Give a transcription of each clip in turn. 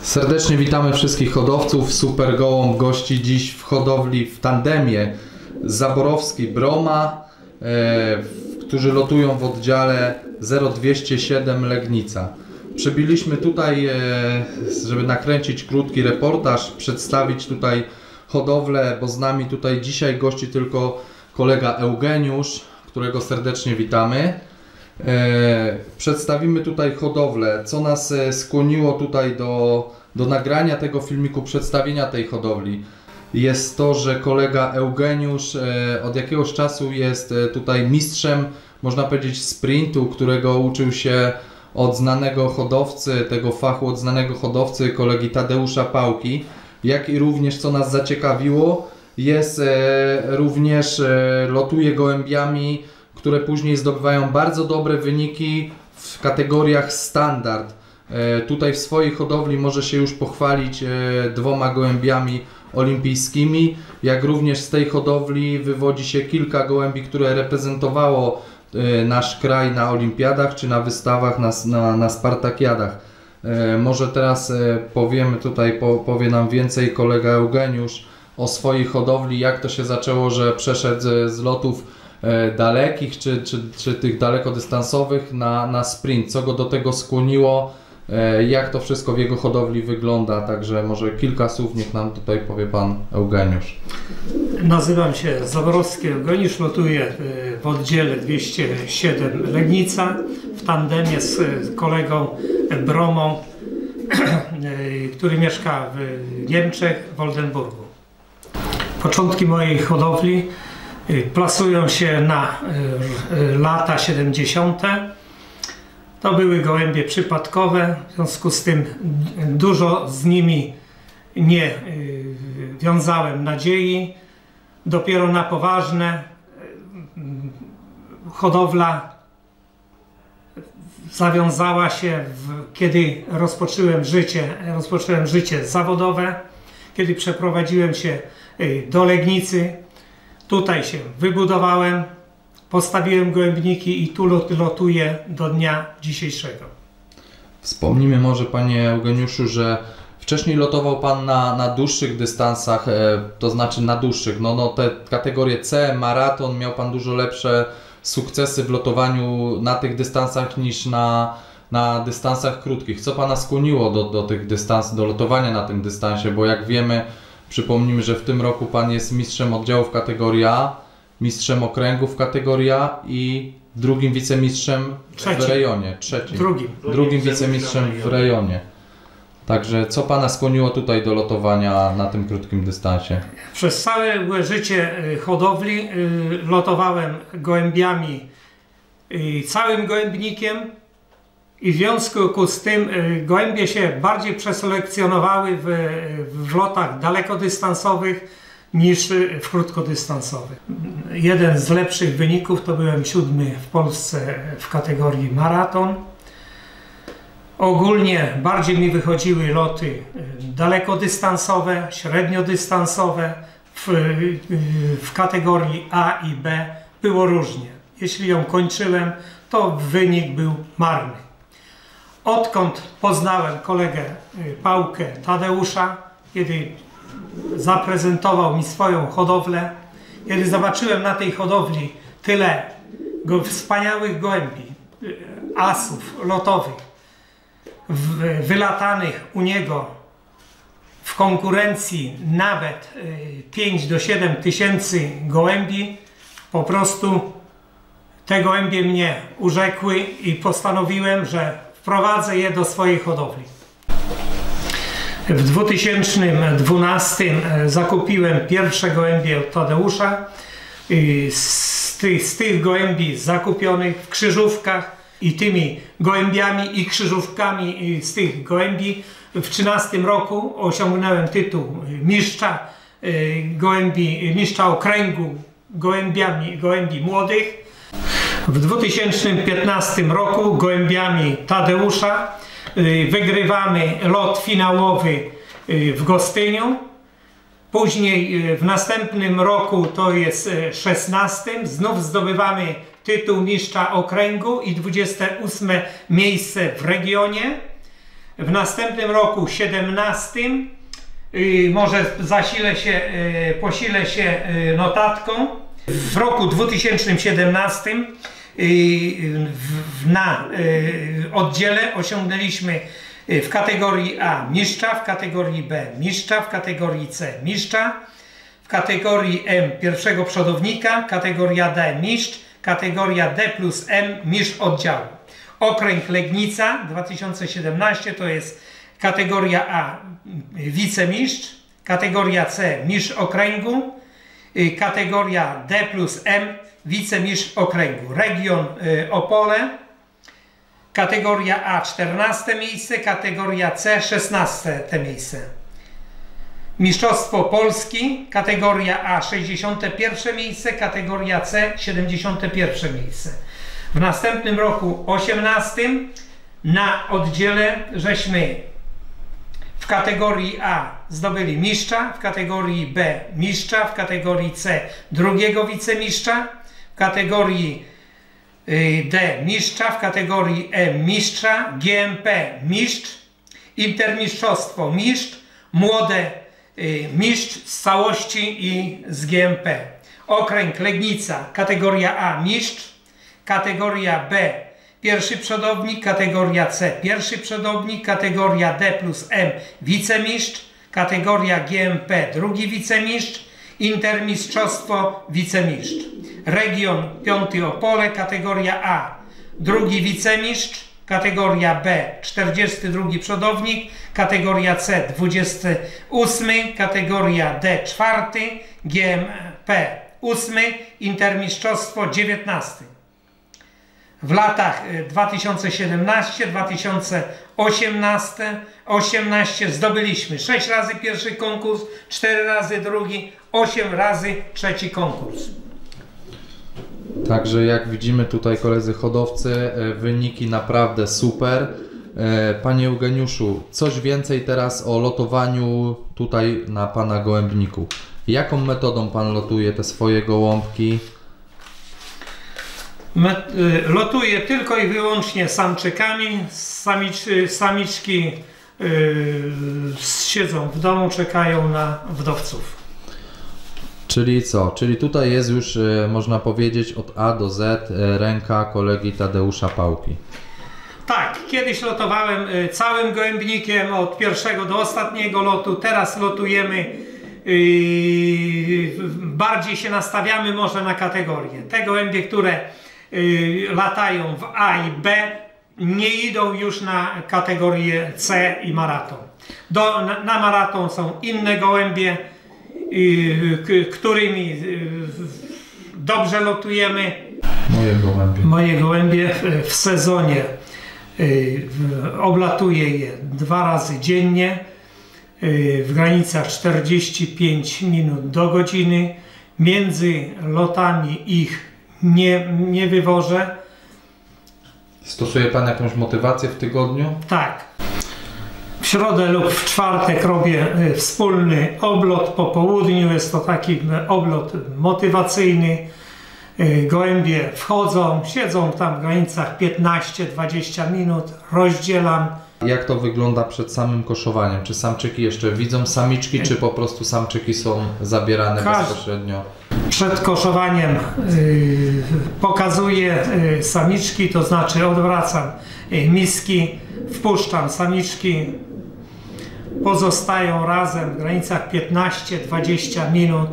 Serdecznie witamy wszystkich hodowców. Super Gołąb gości dziś w hodowli w tandemie Zaborowski-Broma, którzy lotują w oddziale 0207 Legnica. Przybyliśmy tutaj, żeby nakręcić krótki reportaż, przedstawić tutaj hodowlę, bo z nami tutaj dzisiaj gości tylko kolega Eugeniusz, którego serdecznie witamy. Przedstawimy tutaj hodowlę, co nas skłoniło tutaj do nagrania tego filmiku, przedstawienia tej hodowli. Jest to, że kolega Eugeniusz od jakiegoś czasu jest tutaj mistrzem, można powiedzieć, sprintu, którego uczył się od znanego hodowcy, tego fachu od znanego hodowcy, kolegi Tadeusza Pałki. Jak i również, co nas zaciekawiło, jest również lotuje gołębiami, które później zdobywają bardzo dobre wyniki w kategoriach standard. Tutaj w swojej hodowli może się już pochwalić 2 gołębiami olimpijskimi, jak również z tej hodowli wywodzi się kilka gołębi, które reprezentowało nasz kraj na olimpiadach czy na wystawach, na spartakiadach. Może teraz powiemy tutaj, powie nam więcej kolega Eugeniusz o swojej hodowli, jak to się zaczęło, że przeszedł z lotów dalekich czy tych dalekodystansowych na sprint, co go do tego skłoniło, jak to wszystko w jego hodowli wygląda, także może kilka słów niech nam tutaj powie pan Eugeniusz. Nazywam się Zaborowski Eugeniusz, lotuję w oddziale 207 Legnica w tandemie z kolegą Bromą, który mieszka w Niemczech, w Oldenburgu. Początki mojej hodowli plasują się na lata 70. To były gołębie przypadkowe, w związku z tym dużo z nimi nie wiązałem nadziei. Dopiero na poważne hodowla zawiązała się, kiedy rozpocząłem życie zawodowe, kiedy przeprowadziłem się do Legnicy. Tutaj się wybudowałem, postawiłem gołębniki i tu lotuję do dnia dzisiejszego. Wspomnijmy może, panie Eugeniuszu, że wcześniej lotował pan na dłuższych dystansach, to znaczy na dłuższych, te kategorie C, maraton, miał pan dużo lepsze sukcesy w lotowaniu na tych dystansach niż na dystansach krótkich. Co pana skłoniło do tych dystansów, do lotowania na tym dystansie, bo jak wiemy, przypomnijmy, że w tym roku pan jest mistrzem oddziału w kategorii A, mistrzem okręgu w kategorii A i drugim wicemistrzem w rejonie. Drugim wicemistrzem w rejonie. Także co pana skłoniło tutaj do lotowania na tym krótkim dystansie? Przez całe życie hodowli lotowałem gołębiami całym gołębnikiem i w związku z tym gołębie się bardziej przeselekcjonowały w lotach dalekodystansowych niż w krótkodystansowych. Jeden z lepszych wyników to byłem 7. w Polsce w kategorii maraton. Ogólnie bardziej mi wychodziły loty dalekodystansowe, średniodystansowe. W kategorii A i B było różnie. Jeśli ją kończyłem, to wynik był marny. Odkąd poznałem kolegę Pałkę Tadeusza, kiedy zaprezentował mi swoją hodowlę, kiedy zobaczyłem na tej hodowli tyle wspaniałych gołębi, asów lotowych, wylatanych u niego w konkurencji nawet 5 do 7 tysięcy gołębi, po prostu te gołębie mnie urzekły i postanowiłem, że wprowadzę je do swojej hodowli. W 2012 zakupiłem pierwsze gołębie od Tadeusza. Z tych gołębi zakupionych w krzyżówkach i tymi gołębiami i krzyżówkami z tych gołębi w 2013 roku osiągnąłem tytuł mistrza mistrza okręgu gołębi młodych. W 2015 roku gołębiami Tadeusza wygrywamy lot finałowy w Gostyniu. Później w następnym roku, to jest 16, znów zdobywamy tytuł mistrza okręgu i 28 miejsce w regionie. W następnym roku 17 może posilę się notatką. W roku 2017 na oddziale osiągnęliśmy w kategorii A mistrza, w kategorii B mistrza, w kategorii C mistrza, w kategorii M pierwszego przodownika, kategoria D mistrz, kategoria D plus M mistrz oddziału. Okręg Legnica 2017 to jest kategoria A wicemistrz, kategoria C mistrz okręgu, kategoria D plus M wicemistrz okręgu. Region Opole, kategoria A 14 miejsce, kategoria C 16 miejsce. Mistrzostwo Polski, kategoria A 61 miejsce, kategoria C 71 miejsce. W następnym roku 18 na oddziale żeśmy w kategorii A zdobyli mistrza, w kategorii B mistrza, w kategorii C drugiego wicemistrza, w kategorii D mistrza, w kategorii E mistrza, GMP mistrz, intermistrzostwo mistrz, młode mistrz z całości i z GMP. Okręg Legnica, kategoria A mistrz, kategoria B pierwszy przodownik, kategoria C pierwszy przodownik, kategoria D plus M wicemistrz, kategoria GMP drugi wicemistrz, intermistrzostwo wicemistrz. Region 5 Opole, kategoria A drugi wicemistrz, kategoria B 42 przodownik, kategoria C 28, kategoria D 4, GMP 8, intermistrzostwo 19. W latach 2017-2018 zdobyliśmy 6 razy pierwszy konkurs, 4 razy drugi, 8 razy trzeci konkurs. Także jak widzimy tutaj, koledzy hodowcy, wyniki naprawdę super. Panie Eugeniuszu, coś więcej teraz o lotowaniu tutaj na Pana gołębniku. Jaką metodą Pan lotuje te swoje gołąbki? Lotuję tylko i wyłącznie samczykami. Samiczki siedzą w domu, czekają na wdowców. Czyli co? Czyli tutaj jest już, można powiedzieć, od A do Z ręka kolegi Tadeusza Pałki. Tak, kiedyś lotowałem całym gołębnikiem od pierwszego do ostatniego lotu. Teraz lotujemy, bardziej się nastawiamy może na kategorie. Te gołębie, które latają w A i B, nie idą już na kategorię C i maraton. Na maraton są inne gołębie, którymi dobrze lotujemy. Moje gołębie w sezonie oblatuję je 2 razy dziennie w granicach 45 minut do godziny. Między lotami ich nie wywożę. Stosuje Pan jakąś motywację w tygodniu? Tak. W środę lub w czwartek robię wspólny oblot po południu. Jest to taki oblot motywacyjny. Gołębie wchodzą, siedzą tam w granicach 15-20 minut, rozdzielam. Jak to wygląda przed samym koszowaniem? Czy samczyki jeszcze widzą samiczki, czy po prostu samczyki są zabierane bezpośrednio? Przed koszowaniem pokazuję samiczki, to znaczy odwracam miski, wpuszczam samiczki, pozostają razem w granicach 15-20 minut,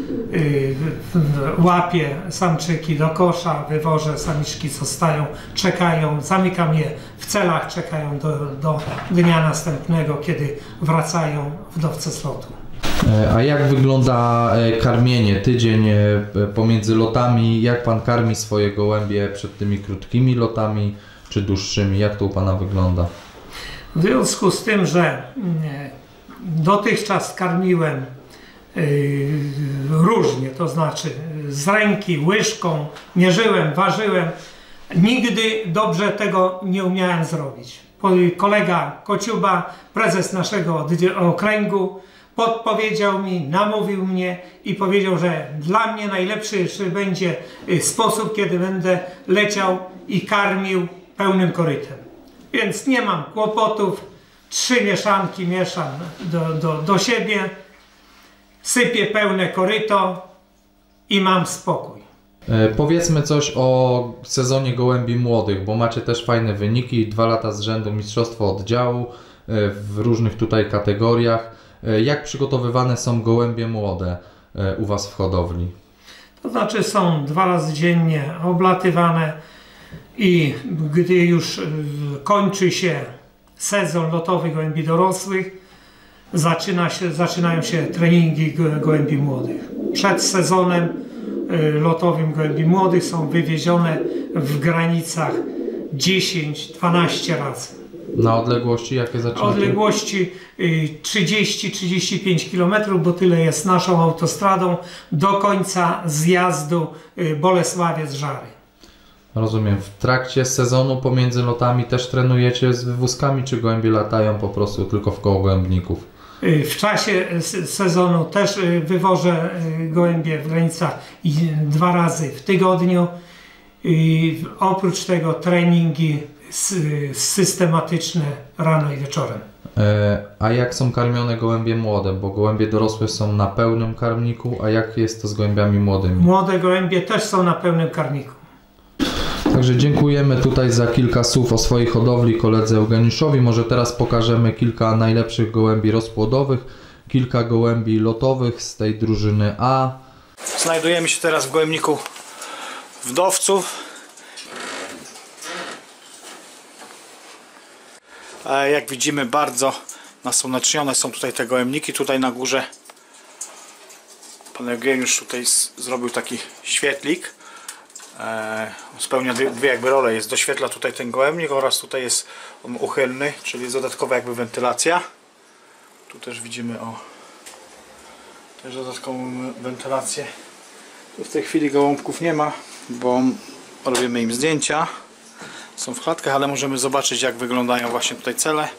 łapię samczyki do kosza, wywożę, samiczki zostają, czekają, zamykam je w celach, czekają do dnia następnego, kiedy wracają wdowce z lotu. A jak wygląda karmienie, tydzień pomiędzy lotami? Jak Pan karmi swoje gołębie przed tymi krótkimi lotami czy dłuższymi? Jak to u Pana wygląda? W związku z tym, że dotychczas karmiłem różnie, to znaczy z ręki, łyżką, mierzyłem, ważyłem, nigdy dobrze tego nie umiałem zrobić. Kolega Kociuba, prezes naszego okręgu, podpowiedział mi, namówił mnie i powiedział, że dla mnie najlepszy będzie sposób, kiedy będę leciał i karmił pełnym korytem. Więc nie mam kłopotów, 3 mieszanki mieszam do siebie, sypię pełne koryto i mam spokój. Powiedzmy coś o sezonie gołębi młodych, bo macie też fajne wyniki, 2 lata z rzędu mistrzostwo oddziału w różnych tutaj kategoriach. Jak przygotowywane są gołębie młode u Was w hodowli? To znaczy są 2 razy dziennie oblatywane i gdy już kończy się sezon lotowy gołębi dorosłych, zaczynają się treningi gołębi młodych. Przed sezonem lotowym gołębi młodych są wywiezione w granicach 10-12 razy. Na odległości jakie zaczynacie? Odległości 30-35 km, bo tyle jest naszą autostradą do końca zjazdu Bolesławiec-Żary. Rozumiem. W trakcie sezonu pomiędzy lotami też trenujecie z wywózkami, czy gołębie latają po prostu tylko w koło gołębników? W czasie sezonu też wywożę gołębie w granicach 2 razy w tygodniu. Oprócz tego treningi systematyczne rano i wieczorem. A jak są karmione gołębie młode? Bo gołębie dorosłe są na pełnym karmniku, a jak jest to z gołębiami młodymi? Młode gołębie też są na pełnym karmniku. Także dziękujemy tutaj za kilka słów o swojej hodowli koledze Eugeniuszowi. Może teraz pokażemy kilka najlepszych gołębi rozpłodowych, kilka gołębi lotowych z tej drużyny A. Znajdujemy się teraz w gołębniku wdowców. Jak widzimy, bardzo nasłonecznione są tutaj te gołębniki. Tutaj na górze pan Eugeniusz tutaj zrobił taki świetlik. Spełnia dwie jakby role. Doświetla tutaj ten gołębnik oraz tutaj jest on uchylny, czyli jest dodatkowa jakby wentylacja. Tu też widzimy też dodatkową wentylację. Tu w tej chwili gołąbków nie ma, bo robimy im zdjęcia. Są w klatkach, ale możemy zobaczyć, jak wyglądają właśnie tutaj cele.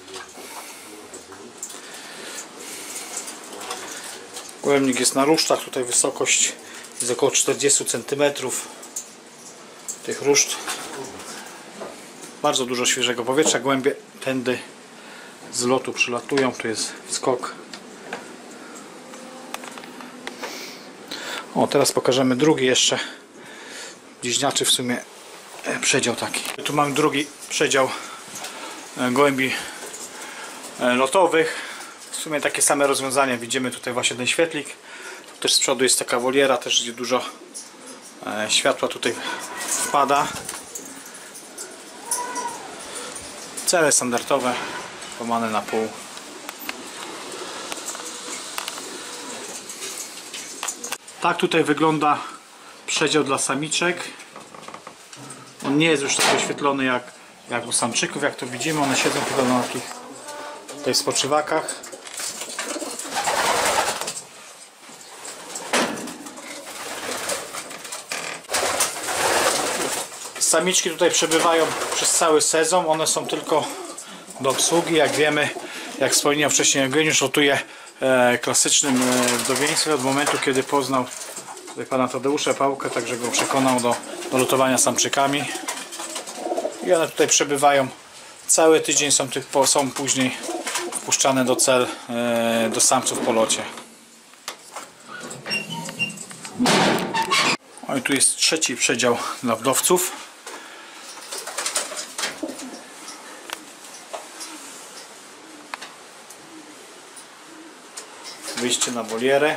Gołębnik jest na rusztach, tutaj wysokość jest około 40 cm tych ruszt. Bardzo dużo świeżego powietrza, gołębie tędy z lotu przylatują, tu jest skok. Teraz pokażemy drugi jeszcze bliźniaczy w sumie przedział taki. Tu mamy drugi przedział gołębi lotowych. W sumie takie same rozwiązania. Widzimy tutaj właśnie ten świetlik. Tu też z przodu jest taka woliera, też gdzie dużo światła tutaj wpada. Cele standardowe, łamane na pół. Tak tutaj wygląda przedział dla samiczek. On nie jest już tak wyświetlony jak u samczyków, jak to widzimy. One siedzą chyba na takich tutaj spoczywakach. Samiczki tutaj przebywają przez cały sezon. One są tylko do obsługi. Jak wiemy, jak wspomniał wcześniej Eugeniusz, lotuje klasycznym wdowieństwem od momentu, kiedy poznał pana Tadeusza Pałkę, także go przekonał do lotowania samczykami. I one tutaj przebywają cały tydzień, są później wpuszczane do cel, do samców po locie. I tu jest trzeci przedział dla wdowców. Wyjście na wolierę.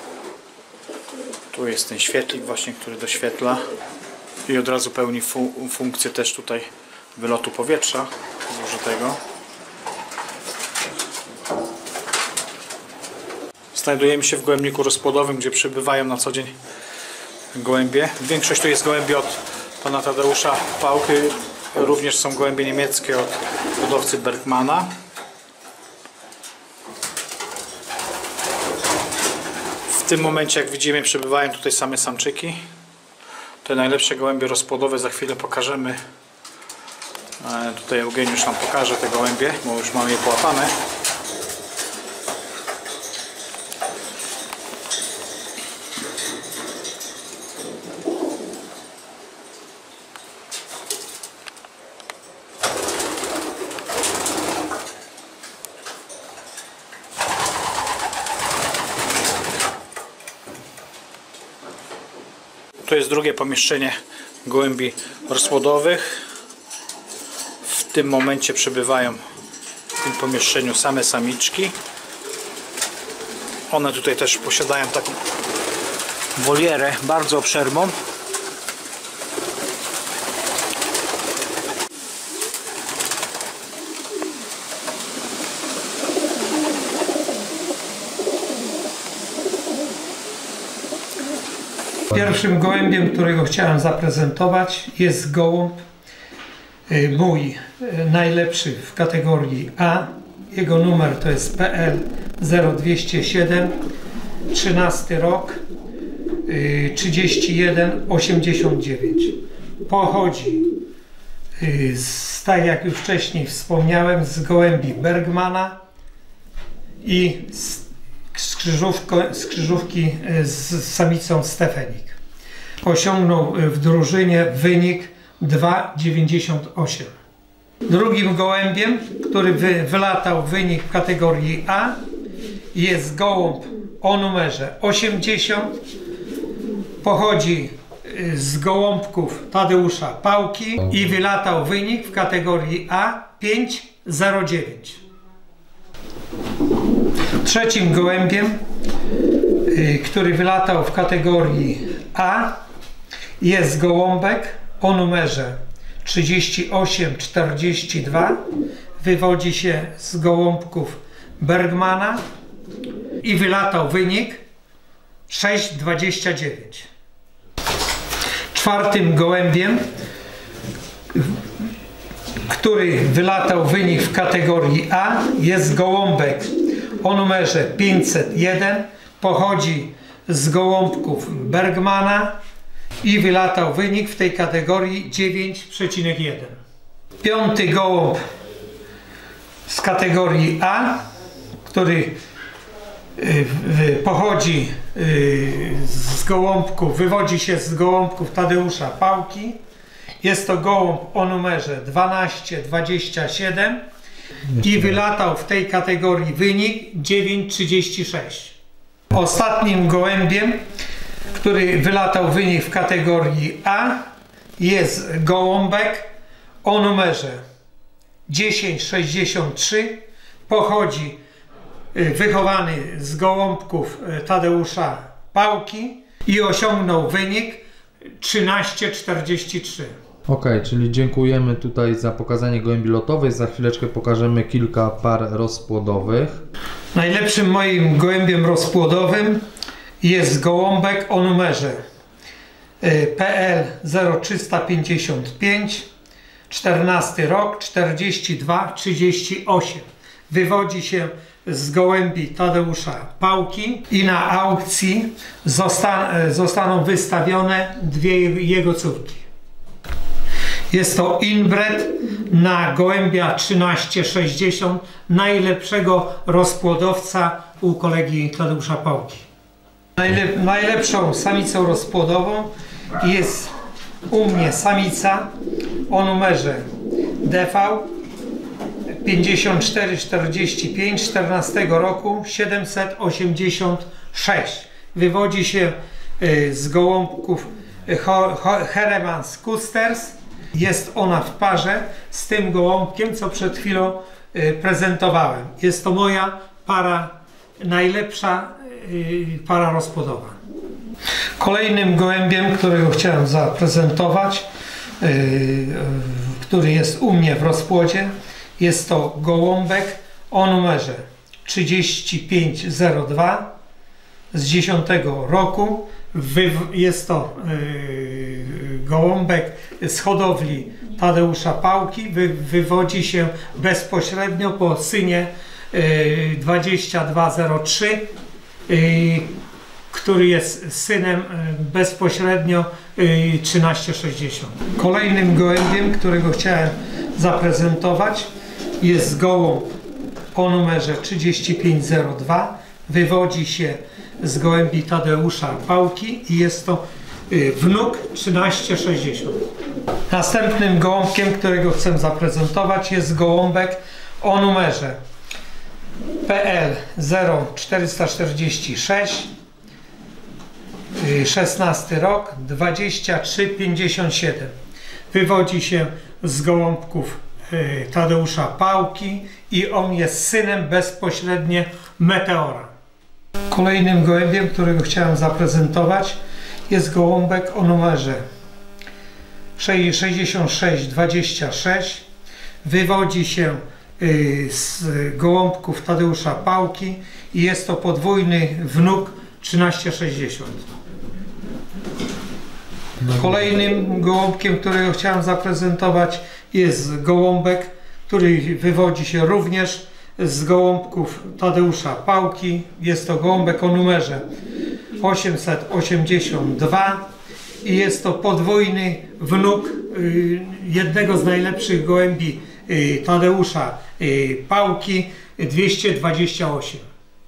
Tu jest ten świetlik właśnie, który doświetla i od razu pełni funkcję też tutaj wylotu powietrza zużytego. Znajdujemy się w gołębniku rozpłodowym, gdzie przybywają na co dzień gołębie. Większość to jest gołębie od pana Tadeusza Pałky. Również są gołębie niemieckie od hodowcy Bergmana. W tym momencie, jak widzimy, przebywają tutaj same samczyki. Te najlepsze gołębie rozpłodowe za chwilę pokażemy. Tutaj Eugeniusz nam pokaże te gołębie, bo już mamy je połapane. To jest drugie pomieszczenie gołębi rozpłodowych. W tym momencie przebywają w tym pomieszczeniu same samiczki. One tutaj też posiadają taką wolierę bardzo obszerną. Pierwszym gołębiem, którego chciałem zaprezentować, jest gołąb mój najlepszy w kategorii A. Jego numer to jest PL 0207, 13 rok, 3189. Pochodzi tak jak już wcześniej wspomniałem, z gołębi Bergmana i z krzyżówki z samicą Stefenik. Osiągnął w drużynie wynik 2,98. Drugim gołębiem, który wylatał wynik w kategorii A, jest gołąb o numerze 80. Pochodzi z gołąbków Tadeusza Pałki i wylatał wynik w kategorii A 5,09. Trzecim gołębiem, który wylatał w kategorii A, jest gołąbek o numerze 3842. Wywodzi się z gołąbków Bergmana i wylatał wynik 6,29. Czwartym gołębiem, który wylatał wynik w kategorii A, jest gołąbek o numerze 501. Pochodzi z gołąbków Bergmana i wylatał wynik w tej kategorii 9,1. Piąty gołąb z kategorii A, który pochodzi z gołąbków, wywodzi się z gołąbków Tadeusza Pałki. Jest to gołąb o numerze 1227 i wylatał w tej kategorii wynik 9,36. Ostatnim gołębiem, który wylatał wynik w kategorii A, jest gołąbek o numerze 1063. Pochodzi, wychowany z gołąbków Tadeusza Pałki i osiągnął wynik 13,43. Ok, czyli dziękujemy tutaj za pokazanie gołębi lotowej. Za chwileczkę pokażemy kilka par rozpłodowych. Najlepszym moim gołębiem rozpłodowym jest gołąbek o numerze PL 0355, 14 rok, 42,38. Wywodzi się z gołębi Tadeusza Pałki i na aukcji zostaną wystawione dwie jego córki. Jest to inbred na gołębia 1360, najlepszego rozpłodowca u kolegi Tadeusza Pałki. Najlepszą samicą rozpłodową jest u mnie samica o numerze DV 5445, 14 roku, 786. Wywodzi się z gołąbków Heremans Custers. Jest ona w parze z tym gołąbkiem, co przed chwilą prezentowałem. Jest to moja para, najlepsza para rozpłodowa. Kolejnym gołębiem, którego chciałem zaprezentować, który jest u mnie w rozpłodzie, jest to gołąbek o numerze 3502 z 10 roku. Jest to gołąbek z hodowli Tadeusza Pałki. Wywodzi się bezpośrednio po synie 2203, który jest synem bezpośrednio 1360. Kolejnym gołębiem, którego chciałem zaprezentować, jest gołąb o numerze 3502. Wywodzi się z gołębi Tadeusza Pałki i jest to wnuk 1360. Następnym gołąbkiem, którego chcę zaprezentować, jest gołąbek o numerze PL 0446, 16 rok, 23,57. Wywodzi się z gołąbków Tadeusza Pałki i on jest synem bezpośrednio Meteora. Kolejnym gołębiem, którego chciałem zaprezentować, jest gołąbek o numerze 6626. Wywodzi się z gołąbków Tadeusza Pałki i jest to podwójny wnuk 1360. Kolejnym gołąbkiem, którego chciałem zaprezentować, jest gołąbek, który wywodzi się również z gołąbków Tadeusza Pałki. Jest to gołąbek o numerze 882 i jest to podwójny wnuk jednego z najlepszych gołębi Tadeusza Pałki, 228.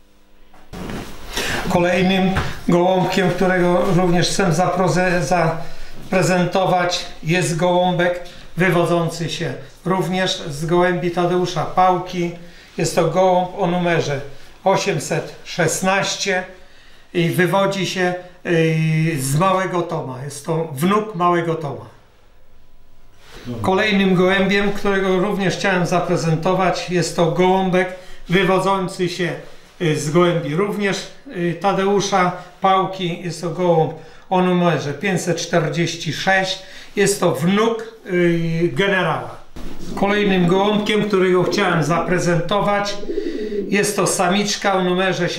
Kolejnym gołąbkiem, którego również chcę zaprezentować, jest gołąbek wywodzący się również z gołębi Tadeusza Pałki. Jest to gołąb o numerze 816 i wywodzi się z Małego Toma. Jest to wnuk Małego Toma. Kolejnym gołębiem, którego również chciałem zaprezentować, jest to gołąbek wywodzący się z gołębi również Tadeusza Pałki. Jest to gołąb o numerze 546. Jest to wnuk generała. Kolejnym gołąbkiem, którego chciałem zaprezentować, jest to samiczka o numerze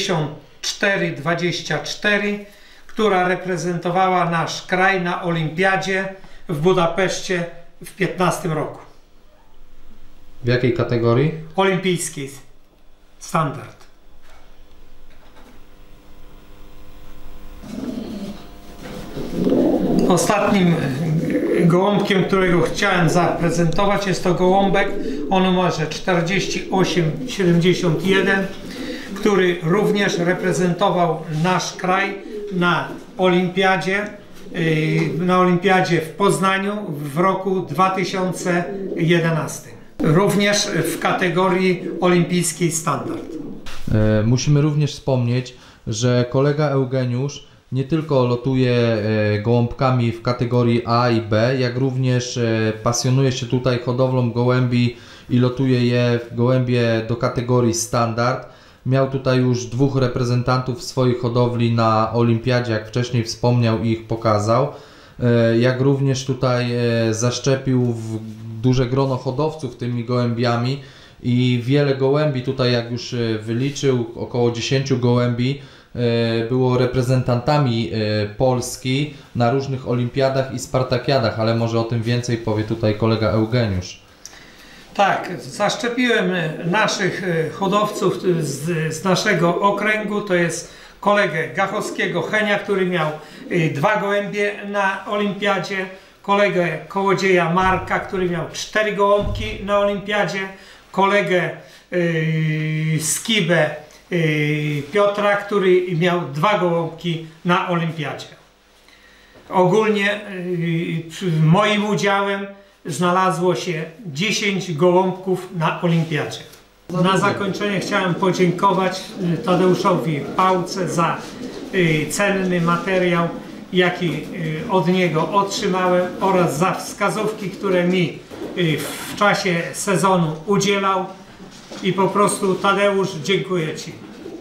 7424, która reprezentowała nasz kraj na olimpiadzie w Budapeszcie w 15 roku. W jakiej kategorii? Olimpijski standard. Ostatnim gołąbkiem, którego chciałem zaprezentować, jest to gołąbek o numerze 4871, który również reprezentował nasz kraj na olimpiadzie w Poznaniu w roku 2011. Również w kategorii olimpijskiej standard. Musimy również wspomnieć, że kolega Eugeniusz nie tylko lotuje gołąbkami w kategorii A i B, jak również pasjonuje się tutaj hodowlą gołębi i lotuje je w gołębie do kategorii standard. Miał tutaj już 2 reprezentantów swoich hodowli na olimpiadzie, jak wcześniej wspomniał, i ich pokazał. Jak również tutaj zaszczepił duże grono hodowców tymi gołębiami i wiele gołębi tutaj, jak już wyliczył, około 10 gołębi było reprezentantami Polski na różnych olimpiadach i spartakiadach, ale może o tym więcej powie tutaj kolega Eugeniusz. Tak, zaszczepiłem naszych hodowców z naszego okręgu, to jest kolegę Gachowskiego Henia, który miał 2 gołębie na olimpiadzie, kolegę Kołodzieja Marka, który miał 4 gołąbki na olimpiadzie, kolegę Skibę Piotra, który miał 2 gołąbki na olimpiadzie. Ogólnie moim udziałem znalazło się 10 gołąbków na olimpiadzie. Na zakończenie chciałem podziękować Tadeuszowi Pałce za cenny materiał, jaki od niego otrzymałem, oraz za wskazówki, które mi w czasie sezonu udzielał. I po prostu, Tadeusz, dziękuję Ci.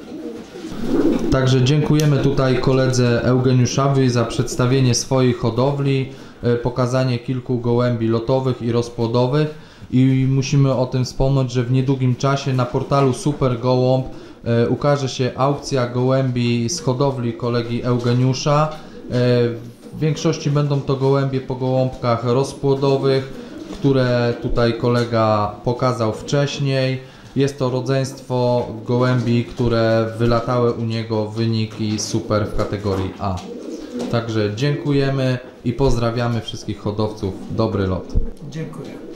Także dziękujemy tutaj koledze Eugeniuszowi za przedstawienie swojej hodowli, pokazanie kilku gołębi lotowych i rozpłodowych, i musimy o tym wspomnieć, że w niedługim czasie na portalu Super Gołąb ukaże się aukcja gołębi z hodowli kolegi Eugeniusza. W większości będą to gołębie po gołąbkach rozpłodowych, które tutaj kolega pokazał wcześniej. Jest to rodzeństwo gołębi, które wylatały u niego wyniki super w kategorii A. Także dziękujemy i pozdrawiamy wszystkich hodowców. Dobry lot. Dziękuję.